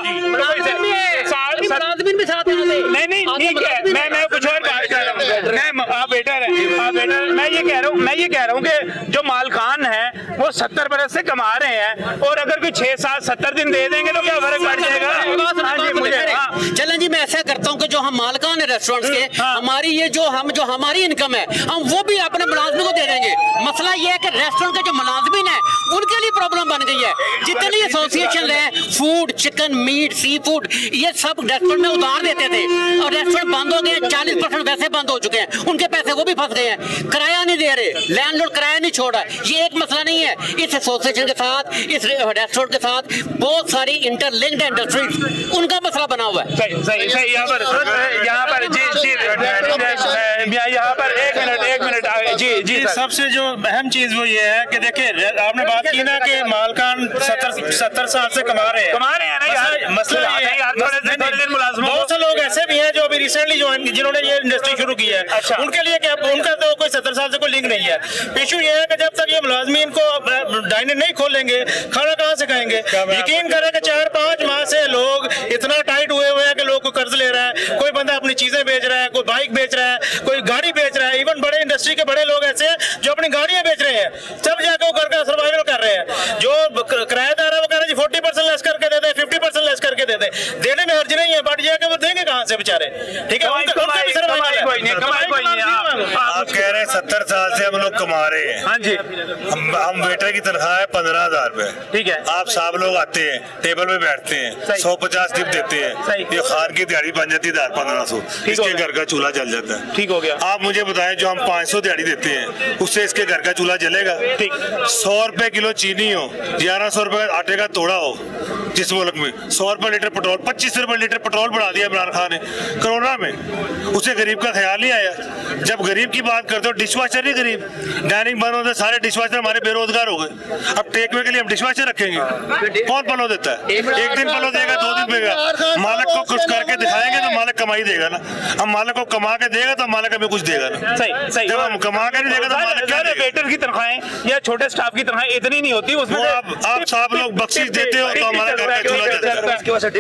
नहीं नहीं ठीक है, मैं मैं कुछ और बात कर रहा हूँ। मैं आप वेटर हैं, आप वेटर, मैं ये कह रहा हूँ मैं ये कह रहा हूँ कि जो मालकान हैं वो सत्तर बरस से कमा रहे हैं, और अगर कोई छह सात सत्तर दिन दे देंगे तो क्या फर्क पड़ जाएगा? चलें जी, मैं ऐसा करता हूँ कि जो हम मालकान है रेस्टोरेंट्स के, हमारी ये जो हम जो हमारी इनकम है हम वो भी अपने मुलाजमिन को दे देंगे। मसला ये है कि रेस्टोरेंट के जो मुलाजमिन है उनके लिए प्रॉब्लम बन गई है। जितनी एसोसिएशन है, food, chicken, meat, seafood, ये सब रेस्टोरेंट में उधार देते थे और रेस्टोरेंट बंद हो गए, चालीस परसेंट वैसे बंद हो चुके हैं, उनके पैसे वो भी फंस गए हैं, किराया नहीं दे रहे, लैंडलॉर्ड किराया नहीं छोड़ रहा। ये एक मसला नहीं है, इस एसोसिएशन के साथ, इस रेस्टोरेंट के साथ बहुत सारी इंटरलिंक्ड इंडस्ट्रीज, उनका मसला बना हुआ है। सही सही सही। यहाँ पर यहाँ पर जी जी यहाँ पर एक मिनट एक मिनट जी जी सबसे जो अहम चीज वो ये है कि देखिए, आपने बात की ना कि मालकान सत्तर सत्तर साल से कमा रहे हैं कमा रहे हैं ना यार, मसला ये है, बहुत से लोग ऐसे भी हैं जो अभी रिसेंटली रिसेंटली ज्वाइन जिन्होंने ये इंडस्ट्री शुरू की है, अच्छा। उनके लिए क्या, उनका तो कोई सत्तर साल से कोई लिंक नहीं है। इशू ये है कि जब तक ये मुलाजमीन को डाइनर नहीं खोलेंगे, खाना कहाँ से खाएंगे? यकीन करें कि चार पाँच माह से लोग इतना टाइट हुए हुए हैं कि लोग को कर्ज ले रहा है, कोई बंदा अपनी चीजें बेच रहा है, कोई बाइक बेच रहा है, कोई गाड़ी बेच रहा है। इवन बड़े इंडस्ट्री के बड़े लोग ऐसे हैं जो अपनी गाड़ियां बेच रहे हैं, तब जाके वो घर का सर्वाइवल कर रहे हैं। जो किराएदार है वो कह रहे हैं फोर्टी परसेंट लेस करके दे दे, फिफ्टी परसेंट लेस करके दे दे, देने में हर्ज नहीं है, बट जाके वो देंगे कहाँ से बेचारे? ठीक है, आप कह रहे हैं सत्तर साल से हम लोग कमा रहे हैं। हाँ जी, हम हम वेटर की तनख्वाह है पंद्रह हजार रुपए। ठीक है, आप साहब लोग आते हैं, टेबल पे बैठते हैं, सौ पचास टिप देते हैं, ये खान की दिहाड़ी बन जाती है हजार पंद्रह सौ, इसके घर का चूल्हा जल जाता है। ठीक हो गया। आप मुझे बताएं, जो हम पाँच सौ दिहाड़ी देते हैं उससे इसके घर का चूल्हा जलेगा? ठीक। सौ रुपए किलो चीनी हो, ग्यारह सौ रुपए आटे का तोड़ा हो, जिस मुल्क में सौ रुपए लीटर पेट्रोल, पच्चीस रुपए लीटर पेट्रोल बढ़ा दिया इमरान खान ने कोरोना में, उसे गरीब का ख्याल नहीं आया। जब गरीब की बात करते हो, डिश वॉशर ही गरीब, डाइनिंग बंद होते सारे डिश वॉशर हमारे बेरोजगार हो गए। अब टेक वे के लिए हम डिश वॉशर रखेंगे? कौन पलो देता है? एक दिन पलो देगा, दो दिन देगा। मालिक को कुछ करके दिखाएंगे तो मालिक कमाई देगा ना। हम मालिक को कमा के देगा तो मालिक हमें कुछ देगा ना। सही सही। जब हम कमा के नहीं देगा तो मालिक क्या देगा? वेटर की तनख्वाहें या छोटे स्टाफ की तनख्वाहें इतनी नहीं होती, उसमें आप आप साहब लोग बख्शीश देते हो तो हमारा घर का चूल्हा जलता है।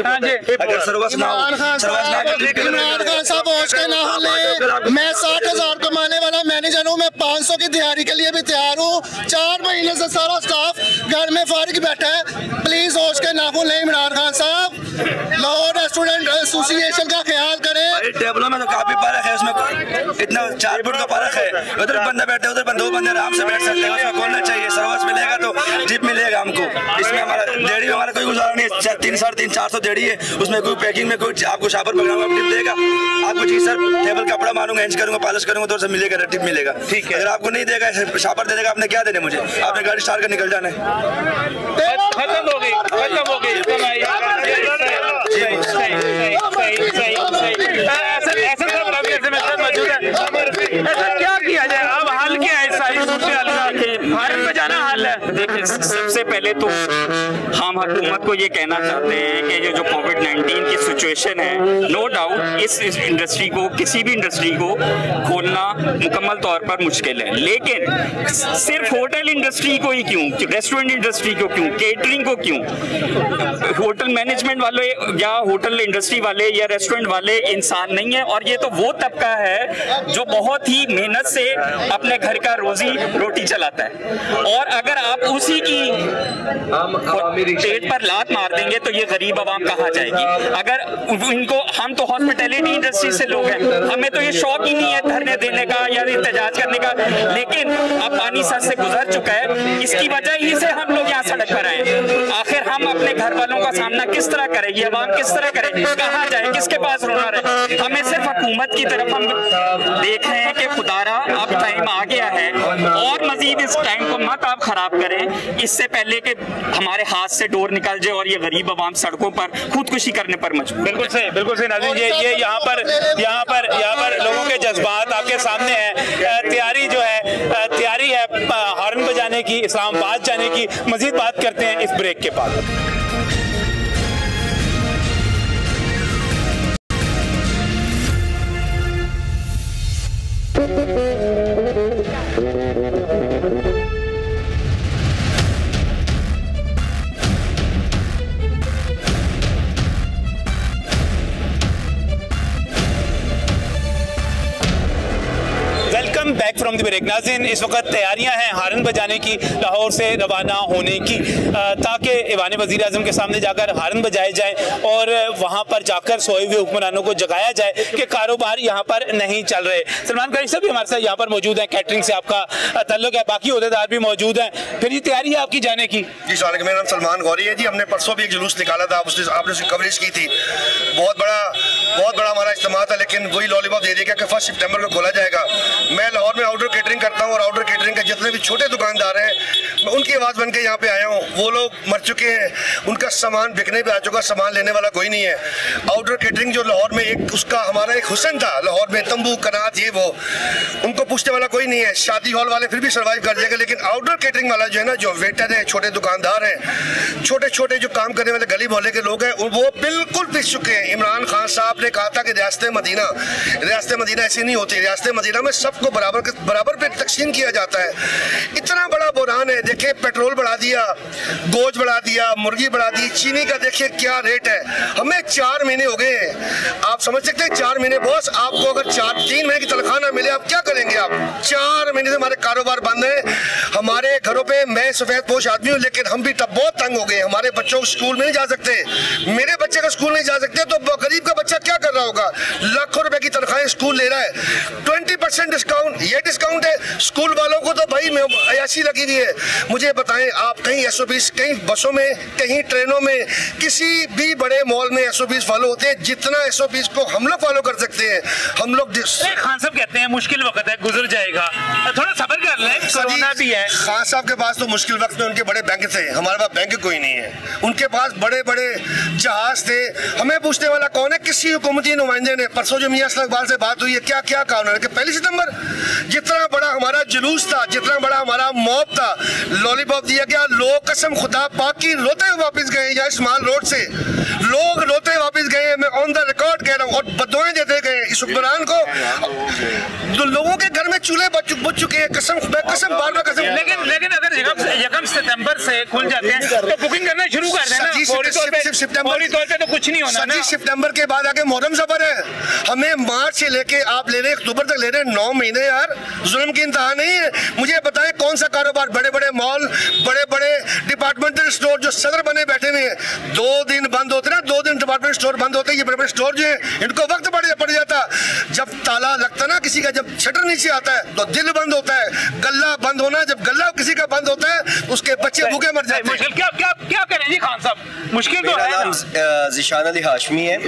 इमरान खान साहब होश के ना ले, मैं साठ हजार कमाने वाला मैनेजर हूँ, मैं पाँच सौ की दिहाड़ी के लिए भी तैयार हूँ। चार महीने से सारा स्टाफ घर में फारिग बैठा है, प्लीज होश के नाखून लें इमरान खान साहब। लाहौर रेस्टोरेंट एसोसिएशन का ख्याल करें। टेबलों में तो काफी फर्क है, उसमें इतना चार फुट का फर्क है, उधर बंदा बैठे उधर दो बंदे आराम से बैठ सकते हैं, उसमें खोलना चाहिए। सर्विस मिलेगा तो टिप मिलेगा हमको। इसमें हमारा देड़ी में हमारा कोई गुजारा नहीं है, तीन साढ़े तीन चार सौ देड़ी है, उसमें कोई पैकिंग में कोई आपको शापर पकड़ा टिप देगा आपको? जी सर, टेबल कपड़ा मारूंगा, इंच करूंगा, पॉलिश करूंगा तो मिलेगा, टिप मिलेगा। ठीक है, अगर आपको नहीं देगा, शापर दे देगा, आपने क्या देने मुझे? आपने गाड़ी स्टार्ट कर निकल जाना है। खत्म हो गई, खत्म हो गई। ऐसा क्या किया जाए? अब हाल क्या है सारी भारत में जाना हाल है? देखिए, सबसे पहले तो हम हुकूमत को ये कहना चाहते हैं कि ये जो कोविड नाइन्टीन की सिचुएशन है, नो डाउट इस, इस इंडस्ट्री को, किसी भी इंडस्ट्री को खोलना मुकम्मल तौर पर मुश्किल है, लेकिन सिर्फ होटल इंडस्ट्री को ही क्यों, रेस्टोरेंट इंडस्ट्री को क्यों, केटरिंग को क्यों? होटल मैनेजमेंट वाले या होटल इंडस्ट्री वाले या रेस्टोरेंट वाले इंसान नहीं है, और ये तो वो तबका है जो बहुत ही मेहनत से अपने घर का रोजी रोटी चलाता है, और अगर आप उसी की पेट पर लात मार देंगे तो ये गरीब आवाम कहाँ जाएगी? अगर इनको, हम तो हॉस्पिटैलिटी इंडस्ट्री से लोग हैं, हमें तो ये शौक ही नहीं है धरने देने का या एहतजाज करने का, लेकिन अब पानी सर से गुजर चुका है, इसकी वजह ही से हम लोग यहाँ सड़क पर आए। आखिर हम अपने घर वालों का सामना किस तरह करें? ये आवाम किस तरह करे? कहाँ जाए? किसके पास रोना रहे? हमें सिर्फ हुकूमत की तरफ हम देख रहे हैं कि खुदारा अब टाइम आ गया है, और मजीद इस टाइम को मत आप खराब करें, इससे पहले कि हमारे हाथ से डोर निकल जाए और ये गरीब आवाम सड़कों पर खुदकुशी करने पर मजबूर। बिल्कुल सही, बिल्कुल सही नाज़रीन, ये ये यहाँ पर यहाँ पर यहाँ पर लोगों के जज्बात आपके सामने हैं। तैयारी जो है, तैयारी है हॉर्न बजाने की, इस्लामाबाद जाने की। मजीद बात करते हैं इस ब्रेक के बाद। Welcome back from the break. नाज़रीन, इस वक्त तैयारियां हैं हारन बजाने की, लाहौर से रवाना होने की, ताकि ऐवान वज़ीर आज़म के सामने जाकर हारन बजाए जाए और वहां पर जाकर सोए हुए हुक्मरानों को जगाया जाए कि कारोबार यहाँ पर नहीं चल रहे। सलमान कारी साहब भी हमारे साथ यहाँ पर मौजूद हैं, कैटरिंग से आपका तल्लुक है, बाकी अहदेदार भी मौजूद हैं। फिर ये तैयारी है आपकी जाने की? जी सर, मेरा नाम सलमान गौरी है जी। हमने परसों भी एक जुलूस निकाला था, उसने आपने उसकी कवरेज की थी, बहुत बड़ा बहुत बड़ा हमारा इज्तिमा था, लेकिन वही लॉलीपॉप दे दिया कि फर्स्ट सितंबर को खोला जाएगा। मैं लाहौर में आउटडोर केटरिंग करता हूँ और आउटडोर केटरिंग के जितने भी छोटे दुकानदार हैं, मैं उनकी आवाज़ बन के यहाँ पे आया हूँ। वो लोग मर चुके हैं, उनका सामान बिकने पे आ चुका, सामान लेने वाला कोई नहीं है। आउटडोर केटरिंग जो लाहौर में एक उसका हमारा एक हुस्न था, लाहौर में तंबू कनात ये वो, उनको पूछने वाला कोई नहीं है। शादी हॉल वाले फिर भी सर्वाइव कर जाएगा, लेकिन आउटडोर केटरिंग वाला जो है ना, जो वेटर है, छोटे दुकानदार हैं, छोटे छोटे जो काम करने वाले गली मोहल्ले के लोग हैं, वो बिल्कुल पिस चुके हैं। इमरान खान साहब आपने कहा था कि रियासत मदीना रियासत मदीना ऐसी नहीं होती। रियासत मदीना में सबको बराबर बराबर पे तकसीम किया जाता है। इतना बड़ा बुरान है। देखिए पेट्रोल बढ़ा दिया, गोश्त बढ़ा दिया, मुर्गी बढ़ा दी, चीनी का देखिए क्या रेट है। हमें चार महीने हो गए हैं, आप समझ सकते हैं चार महीने बॉस, आपको अगर चार तीन महीने की तनख्वाह ना मिले आप क्या करेंगे? आप चार महीने से हमारे कारोबार बंद है। हमारे घरों पे, मैं सफेद पोश आदमी हूँ लेकिन हम भी तब बहुत तंग हो गए। हमारे बच्चों को स्कूल में नहीं जा सकते, मेरे बच्चे का स्कूल नहीं जा सकते, तो गरीब का बच्चा क्या कर रहा होगा? लाखों रुपए की तनख्वाहें स्कूल ले रहा है, ट्वेंटी परसेंट डिस्काउंट, ये डिस्काउंट है। स्कूल वालों को तो भाई अयाशी लगी हुई है। मुझे बताएं आप, कहीं एस ओ पीज, कहीं बसों में, कहीं ट्रेनों में, किसी भी बड़े मॉल में एस ओ पीज फॉलो होते हैं जितना एस ओ पीज को हम लोग फॉलो कर सकते हैं। हम लोग खान साहब कहते हैं मुश्किल वक्त है, गुजर जाएगा, थोड़ा सब्र कर लें, कोरोना भी है। खान साहब के पास तो मुश्किल वक्त में उनके बड़े बैंक थे, हमारे पास बैंक कोई नहीं है। उनके पास बड़े बड़े जहाज थे। हमें पूछने वाला कौन है? किसी हुकूमती नुमाइंदे ने, परसों जो मियां असलम इकबाल से बात हुई है, क्या क्या कहा उन्होंने कि पहली सितंबर जितना बड़ा हमारा जुलूस था, जितना बड़ा हमारा मॉब था, लॉलीपॉप दिया गया, लोग कसम खुदा पाक की रोते हुए वापस गए। यहाँ स्माल रोड से लोग रोते वापस गए, मैं ऑन द रिकॉर्ड कह रहा हूँ, और बदुआएं देते गए इस हुक्मरान को। तो लोगों के घर में चूल्हे बुझ चुके हैं, कसम कसम बार बार कसम। लेकिन लेकिन अगर यकम सितंबर से खुल जाते हैं तो बुकिंग करना शुरू कर देना। फौरी तौर पे फौरी तौर पे तो कुछ नहीं होना ना। सितंबर के बाद आगे मुहर्रम सफर है, हमें मार्च से लेके आप ले रहे अक्टूबर तक ले रहे हैं, नौ महीने यार, जुल्म की इंतहा नहीं है। मुझे बताएं कौन सा कारोबार, बड़े बड़े मॉल, बड़े बड़े डिपार्टमेंटल स्टोर जो सदर बने बैठे हुए हैं, दो दिन बंद होते हैं, दो दिन डिपार्टमेंट स्टोर बंद होते हैं। ये बड़े बड़े स्टोर जो है इनको वक्त पड़ जाता, जब ताला लगता ना किसी का, जब शटर नीचे आता है तो दिल बंद होता है। गल्ला बंद होना, जब गल्ला किसी का बंद होता है उसके बच्चे भूखे मर जाते हैं। मुश्किल क्या क्या क्या करें जी खान साहब, मुश्किल तो है। मेरा नाम ज़िशान अली हाशमी है।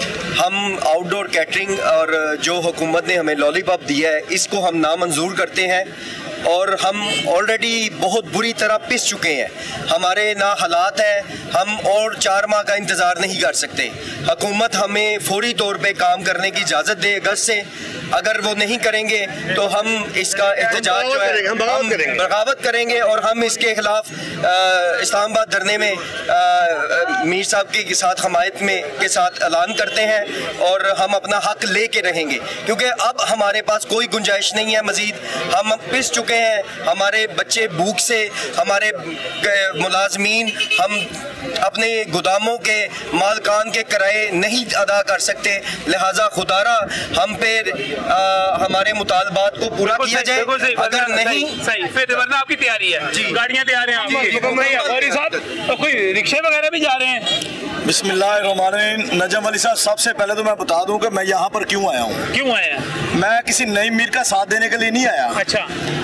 हम आउटडोर कैटरिंग और जो हुकूमत ने हमें लॉलीपॉप दिया है इसको हम नामंजूर करते हैं, और हम ऑलरेडी बहुत बुरी तरह पिस चुके हैं। हमारे ना हालात हैं, हम और चार माह का इंतज़ार नहीं कर सकते। हुकूमत हमें फौरी तौर पे काम करने की इजाज़त दे अगस्त से, अगर वो नहीं करेंगे तो हम इसका एहतजाज जो है हम बगावत करेंगे, और हम इसके खिलाफ इस्लामाबाद धरने में आ, मीर साहब के साथ हमायत में के साथ ऐलान करते हैं, और हम अपना हक ले के रहेंगे, क्योंकि अब हमारे पास कोई गुंजाइश नहीं है मजीद। हम पिस चुके हैं, हमारे बच्चे भूख से, हमारे मुलाजमीन, हम अपने गोदामों के मालकान के किराए नहीं अदा कर सकते, लिहाजा खुदारा हम पे आ, हमारे मुतालबात को पूरा किया जाए। अगर नहीं सही फिर वरना आपकी तैयारी है, गाड़ियाँ तैयार हैं आपकी, साहब कोई रिक्शे वगैरह भी जा रहे हैं। बिस्मिल्लाहिर्रहमानिर्रहीम। नजम अली साहब, सबसे पहले तो मैं बता दूं कि मैं यहाँ पर क्यों आया हूँ। क्यों आया हैं? मैं किसी नई मीर का साथ देने के लिए नहीं आया। अच्छा।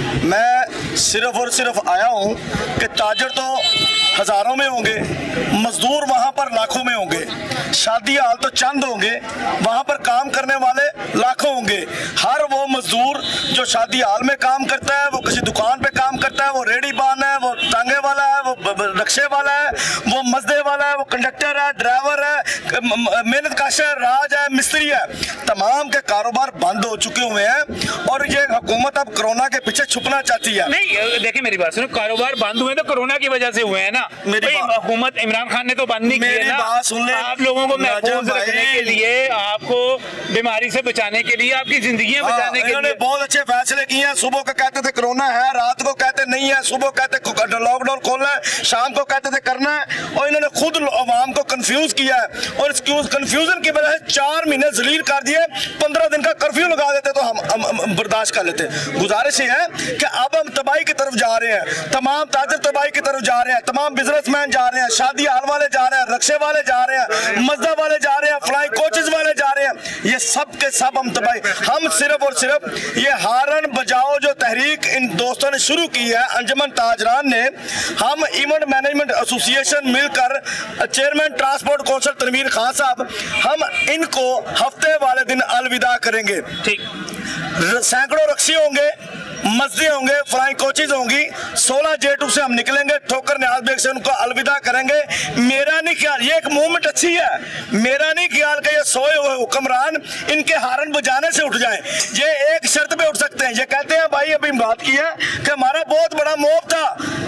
मैं सिर्फ और सिर्फ आया हूँ कि ताजर तो हजारों में होंगे, मजदूर वहाँ पर लाखों में होंगे, शादी हाल तो चंद होंगे, वहाँ पर काम करने वाले लाखों होंगे। हर वो मजदूर जो शादी हाल में काम करता है, वो किसी दुकान पे काम करता है, वो रेडी बान है, वो टांगे वाला है, वो रिक्शे वाला है, वो मजदे वाला है, वो कंडक्टर है, ड्राइवर है, मेहनत काश है, राज है, मिस्त्री है, तमाम के कारोबार बंद हो चुके हुए हैं। और ये हुकूमत अब कोरोना के पीछे छुपना चाहती है। नहीं देखिए मेरी बात सुनो, कारोबार बंद हुए तो कोरोना की वजह से हुए हैं ना। हुकूमत इमरान खान ने तो बंद नहीं किए ना। आप लोगों को महफूज रखने के लिए, आपको बीमारी से बचाने के लिए, आपकी जिंदगी बचाने के लिए बहुत अच्छे फैसले किए हैं। सुबह को कहते थे कोरोना है, रात को कहते नहीं है, सुबह कहते लॉकडाउन खोलना है, शाम को कहते थे करना है, और इन्होंने खुद अवाम को कंफ्यूज किया है। और इस कंफ्यूजन की वजह से चार महीने जलील कर दिए, पंद्रह दिन का कर्फ्यू लगा देते तो हम, हम, हम बर्दाश्त कर लेते। गुजारिश ये है कि अब हम तबाही की तरफ जा रहे हैं, तमाम ताजर तबाही की तरफ जा रहे हैं, तमाम बिजनेसमैन जा रहे हैं, शादी हाल वाले जा रहे हैं, रिक्शे वाले जा रहे हैं, मजदा वाले जा रहे हैं, फ्लाइंग कोचेस वाले जा रहे हैं, ये सब के सब हम तबाही। हम सिर्फ और सिर्फ ये हारन बजाओ जो तहरीक इन दोस्तों ने शुरू की है, अंजुमन ताजरान ने, हम इवेंट मैनेजमेंट एसोसिएशन मिलकर, chairman transport council Tanveer Khan साहब, हम इनको हफ्ते वाले दिन अलविदा करेंगे। ठीक, सैकड़ों रक्सी होंगे, मस्जिद होंगे, फ्लाइंग कोचेज होंगी। सोलह जे टू से हम निकलेंगे, ठोकर न्याज बेग से उनको अलविदा करेंगे। मेरा नहीं ख्याल, ये एक मूवमेंट अच्छी है, मेरा नहीं ख्याल कि ये सोए हुए हुक्मरान इनके हारन बजाने से उठ जाएं। ये एक शर्त पे उठ सकते हैं, ये कहते हैं भाई अभी बात की है कि हमारा बहुत बड़ा मोब था,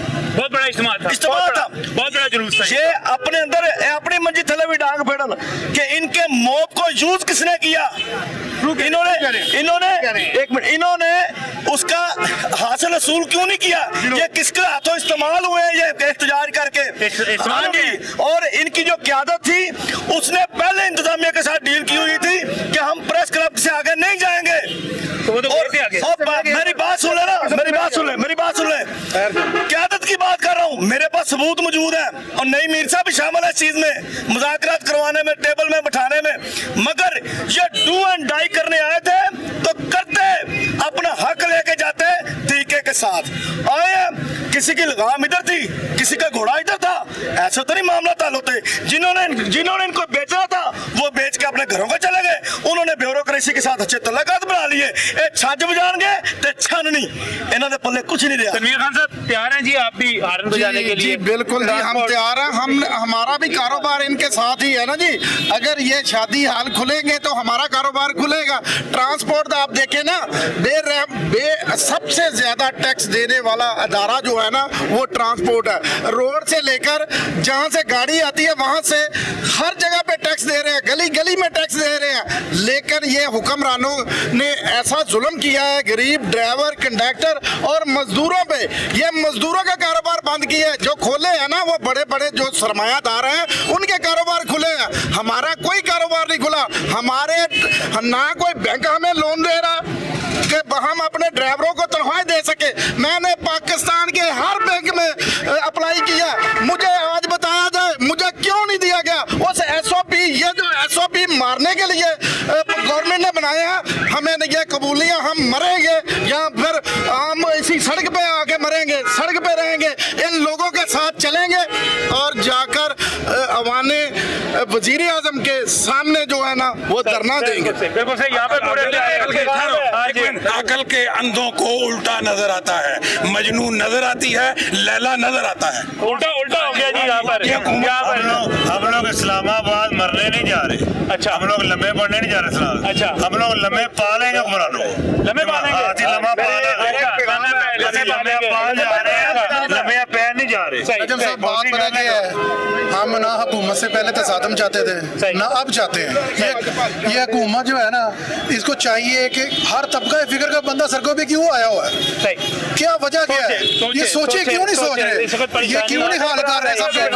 बहुत बड़ा इज्तिमा था, इज्तिमा था, बहुत बड़ा जुलूस था। ये अपने अंदर अपनी मंजी थले भी डांग फेड़न कि इनके मौत को यूज किसने किया, इन्होंने इन्होंने एक मिनट इन्होंने उसका हासिल रसूल क्यों नहीं किया, ये किसके हाथों इस्तेमाल हुए ये एहतजाज करके। हाँ जी, और इनकी जो क़यादत थी उसने पहले इंतजामिया के साथ डील की हुई थी कि हम प्रेस क्लब से आगे नहीं जाएंगे। तो वो तो और, और मेरी बात सुन लेना, मेरी बात सुन ले, मेरी बात सुन ले, क़यादत की बात कर रहा हूँ, मेरे पास सबूत मौजूद है और नई मीर साहब भी शामिल है इस चीज में, मुज़ाकरात करवाने में, टेबल में बैठाने में, मगर ये डू एंड डाई करने आए थे तो करते, अपना हक लेके जाते तरीके के साथ आए। किसी की लगाम इधर थी, किसी का घोड़ा इधर था, ऐसा तो नहीं मामला ताल होते। जिन्होंने जिन्होंने इनको बेचा था वो बेच के अपने घरों को चले गए, उन्होंने ब्यूरोक्रेसी के साथ अच्छे तल्लुकात बना लिए। छज बजान गए तो छन नहीं, इन्होंने पल्ले कुछ नहीं दिया। तनवीर खान साहब तैयार हैं जी आप भी हारन बजाने के लिए? जी बिल्कुल जी, हम तैयार हैं, हम हमारा भी कारोबार इनके साथ ही है ना जी। अगर ये शादी हाल खुलेंगे तो हमारा कारोबार खुलेगा। ट्रांसपोर्ट आप देखें ना, बे, बे सबसे ज्यादा टैक्स देने वाला अदारा जो है ना वो ट्रांसपोर्ट है। रोड से लेकर जहाँ से गाड़ी आती है वहाँ से हर जगह पे टैक्स दे रहे हैं, गली गली में टैक्स दे रहे हैं। लेकिन ये हुक्मरानों ने ऐसा जुल्म किया है गरीब ड्राइवर, कंडक्टर और मजदूरों पे। ये मजदूरों का कारोबार बंद किया है, जो खोले हैं ना वो बड़े बड़े जो सरमायादार हैं उनके कारोबार खुले हैं, हमारा कोई कारोबार नहीं खुला। हमारे ना कोई बैंक हमें लोन दे रहा कि हम अपने ड्राइवरों को तनख्वाह दे सके। मैंने पाकिस्तान के हर बैंक में अप्लाई किया, मुझे आज बताया जाए मुझे क्यों नहीं दिया गया। उस एसओपी, ये जो एसओपी मारने के लिए गवर्नमेंट ने बनाया है, हमें ये कबूलियाँ हम मरेंगे या फिर हम इसी सड़क पे आके मरेंगे, सड़क पे रहेंगे, इन लोगों के साथ चलेंगे और जाकर अवाने वजीर आजम के सामने जो है ना वो धरना देंगे। बिल्कुल सही। यहाँ पे अकल के अंधों को उल्टा नजर आता है, मजनू नजर आती है, लैला नजर आता है। उल्टा उल्टा हो गया जी यहाँ पर। हम लोग इस्लामाबाद मरने नहीं जा रहे। अच्छा, हम लोग लम्बे पड़ने नहीं जा रहे इस्लाम। अच्छा, हम लोग लम्बे पालेंगे हुक्मरानों को, लम्बे पालेंगे, लम्बा लम्बे पैर नहीं जा रहे। जब साहब बात पता क्या है, हम ना हुकूमत से पहले तसादम चाहते थे ना अब चाहते हैं। ये ये हुकूमत जो है ना इसको चाहिए कि हर तबका फिक्र का बंदा सड़कों पे क्यों आया हुआ है, क्या वजह क्या है, ये सोचे क्यों नहीं सोच रहे, ये क्यों नहीं हाल कर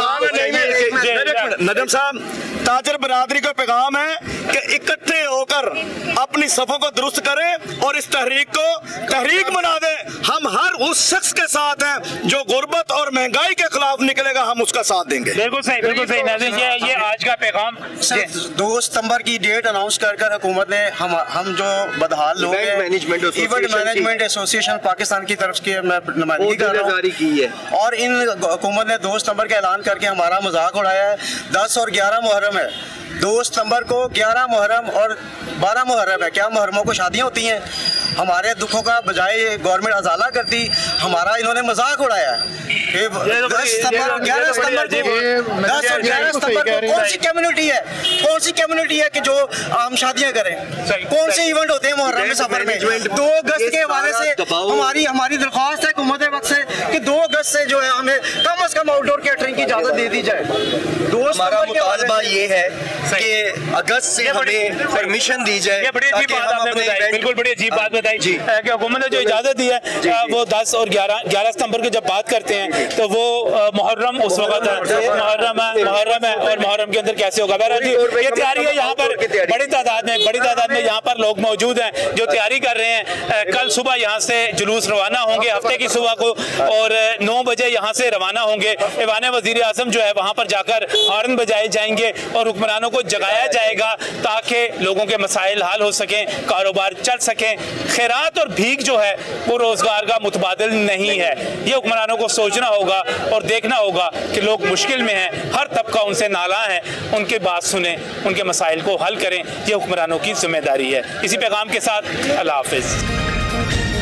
रहे। नजम साहब, ताजर बरादरी का पैगाम है कि इकट्ठे होकर अपनी सफों को दुरुस्त करें और इस तहरीक को तहरीक बना दें। हम हर उस शख्स के साथ हैं जो गुर्बत और महंगाई के खिलाफ निकलेगा, हम उसका साथ देंगे। बिल्कुल सही, बिल्कुल सही। नाज़रीन, ये ये आज का पैगाम। दो सितंबर की डेट अनाउंस कर कर हुकूमत ने हम हम जो बदहाल लोग हैं, इवेंट मैनेजमेंट एसोसिएशन पाकिस्तान की तरफ की मैं नुमाइंदगी कर रहा हूं, और इन हुकूमत ने दो सितंबर का ऐलान करके हमारा मजाक उड़ाया है। दस और ग्यारह मुहर्रम है, दो सितंबर को, ग्यारह मुहर्रम और बारह मुहर्रम है। क्या मुहर्रमों को शादियाँ होती हैं? हमारे दुखों का बजाय गवर्नमेंट अजाला करती, हमारा इन्होंने मजाक उड़ाया है। दस सितंबर और ग्यारह सितंबर को, दस और ग्यारह सितंबर को कौन सी कम्युनिटी है, कौन सी कम्युनिटी है कि जो आम शादियाँ करें? कौन से इवेंट होते हैं मुहर्रम में सफर में? दो अगस्त के हवाले से हमारी हमारी दरख्वास्त है हुकूमत वक्त से कि दो अगस्त से जो है हमें कम अज कम आउटडोर कैटरिंग की इजाजत दे दी जाए। हमारा मुतालबा ये है कि अगस्त से हमें परमिशन दी जाए। ये बड़ी अजीब बात आपने बताई, बिल्कुल बड़ी अजीब बात बताई जी कि हुकूमत ने जो इजाजत दी है वो दस और ग्यारह ग्यारह सितंबर की जब बात करते हैं तो वो मुहर्रम उस वक्त मुहर्रम है मुहर्रम है और मुहर्रम के अंदर कैसे होगा? बहरहाल ये तैयारी है, यहाँ पर बड़ी तादाद में बड़ी तादाद में यहाँ पर लोग मौजूद हैं जो तैयारी कर रहे हैं। कल सुबह यहाँ से जुलूस रवाना होंगे, हफ्ते की सुबह को, और नौ बजे यहाँ से रवाना होंगे। ऐवान वज़ीर आज़म जो है वहाँ पर जाकर हॉर्न बजाए जाएंगे और हुक्मरानों को जगाया जाएगा ताकि लोगों के मसाइल हल हो सकें, कारोबार चल सकें। खैरात और भीख जो है वो रोजगार का मुतबादिल नहीं है। ये हुक्मरानों को सोचना होगा और देखना होगा कि लोग मुश्किल में हैं, हर तबका उनसे नाला है, उनकी बात सुने, उनके मसाइल को हल करें। ये हुक्मरानों की जिम्मेदारी है। इसी पैगाम के साथ अल्लाह हाफिज़।